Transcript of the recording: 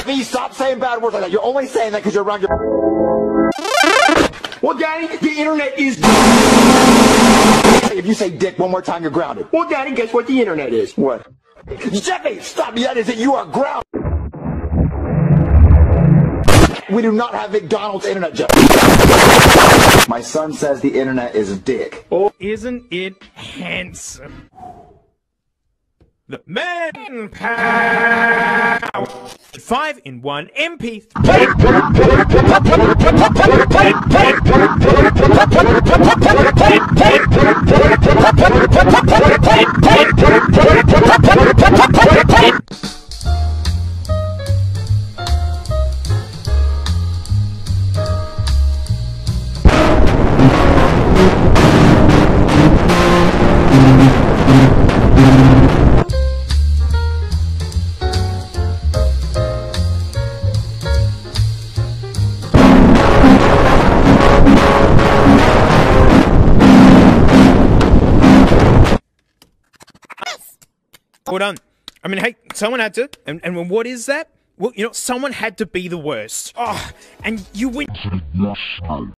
Please stop saying bad words like that. You're only saying that because you're around your... Well, Daddy, the internet is... If you say dick one more time, you're grounded. Well, Daddy, guess what the internet is? What? Jeffy, stop! That is it. You are grounded. We do not have McDonald's internet, Jeffy. My son says the internet is a dick. Oh, isn't it handsome? The manpower. 5-in-1 MP3. Hold on. I mean, hey, someone had to. And what is that? Well, you know, someone had to be the worst. Oh, and you win.